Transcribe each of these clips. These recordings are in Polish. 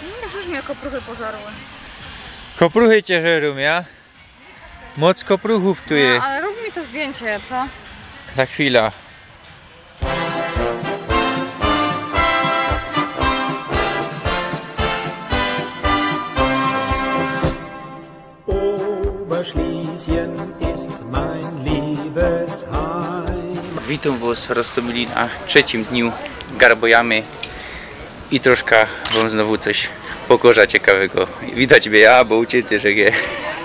Już mnie kopruchy pożarły. Kopruchy cię żerą, ja? Moc kopruchów tu jest. No, ale rób mi to zdjęcie, co? Za chwilę. Witam was w Rostomilinach w trzecim dniu garbojamy i troszkę wam znowu coś pokorza ciekawego. Widać mnie ja, bo ucięty, że je.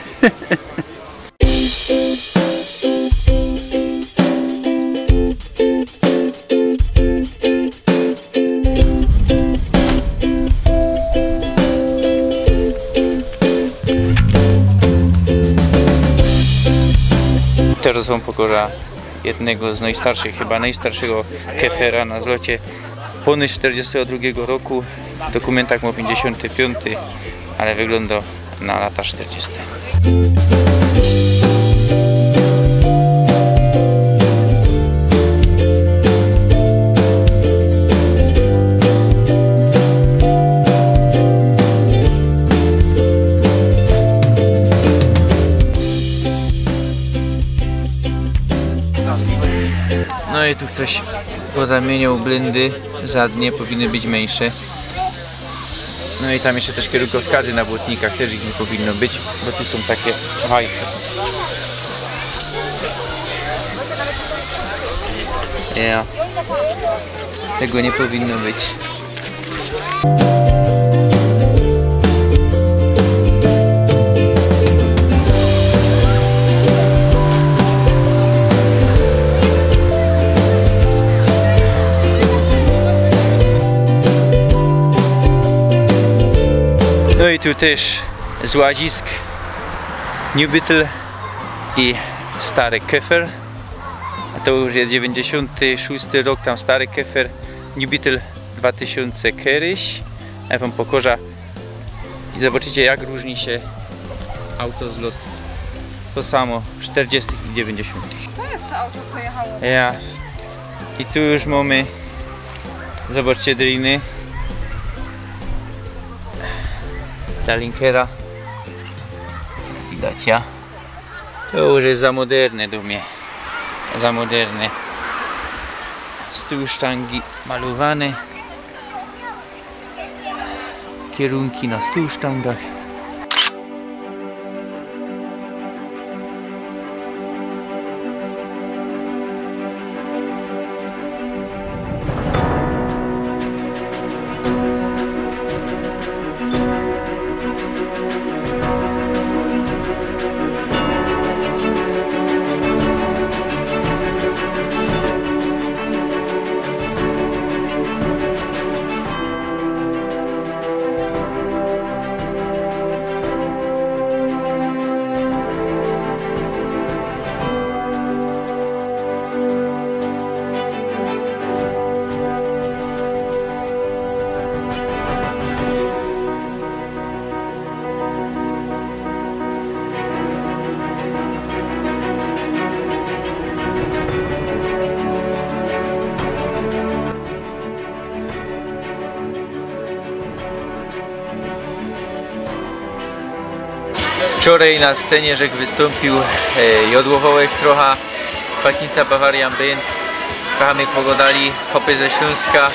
Teraz wam pokorza jednego z najstarszych, chyba najstarszego kefera na zlocie ponad 42 roku. W dokumentach ma 55, ale wygląda na lata 40. No i tu ktoś pozamieniał blendy zadnie, powinny być mniejsze. No i tam jeszcze też kierunkowskazy na błotnikach, też ich nie powinno być, bo tu są takie wajchy. Ja. Tego nie powinno być. No i tu też z łazisk Newbeetle i stary kefer. A to już jest 96 rok, tam stary kefer. Newbeetle 2000 kiedyś. Ja wam pokorza i zobaczycie, jak różni się autozlot. To samo 40 i 90. To jest to auto, co jechało. Ja. I tu już mamy, zobaczcie, driny. Ta linkera widać, ja. To już jest za moderne do mnie. Za moderne. Z tyłu sztangi malowane. Kierunki na 100 sztangach. Wczoraj na scenie Rzek wystąpił Jodłowołek trochę, Kwaśnica Bavarian Band, trochę my pogadali, chłopy ze Śląska.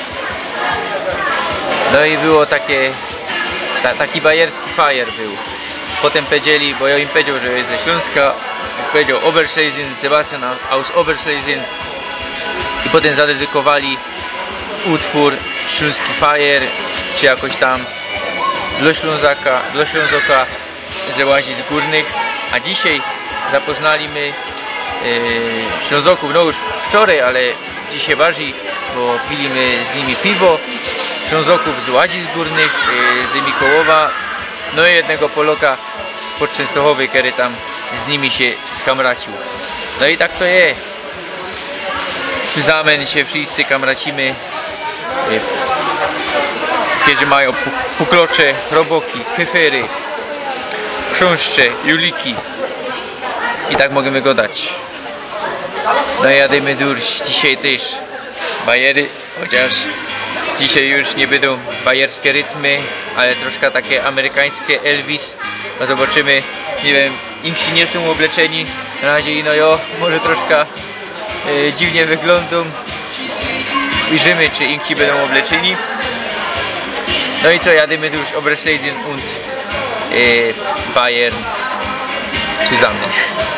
No i było takie, taki bajerski fajer był. Potem powiedzieli, bo ja im powiedział, że jest ze Śląska, powiedział Oberschlesien, Sebastian aus Oberschlesien. I potem zadedykowali utwór Śląski fajer, czy jakoś tam dla Ślązoka ze łazisk górnych, a dzisiaj zapoznaliśmy Ślązoków, no już wczoraj, ale dzisiaj bardziej, bo piliśmy z nimi piwo, Ślązoków z łazisk górnych, z Mikołowa, no i jednego Poloka z Częstochowy, który tam z nimi się skamracił. No i tak to jest. Zusammen się wszyscy kamracimy, którzy mają puklocze, roboki, kefery, chrząszcze, juliki i tak możemy go dać. No jademy durś dzisiaj też bajery, chociaż Dzisiaj już nie będą bajerskie rytmy, ale troszkę takie amerykańskie Elvis. No zobaczymy, nie wiem, inksi nie są obleczeni. Na razie no jo, może troszkę dziwnie wyglądą. Ujrzymy, czy inksi będą obleczeni. No i co, jadymy już Oberschlesien und Bayern zusammen.